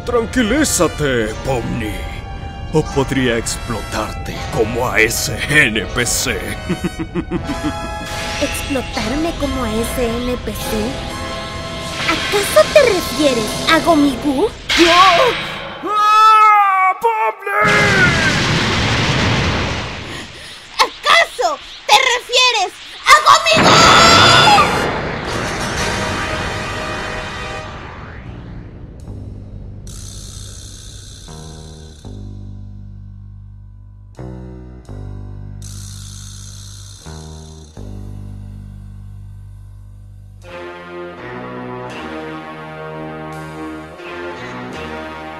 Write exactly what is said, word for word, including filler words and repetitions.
Tranquilízate, Pomni. O podría explotarte como a ese N P C. ¿Explotarme como a ese N P C? ¿Acaso te refieres a Gomigu? ¡Ah! ¡Pomni! ¿Acaso te refieres a Gomigu?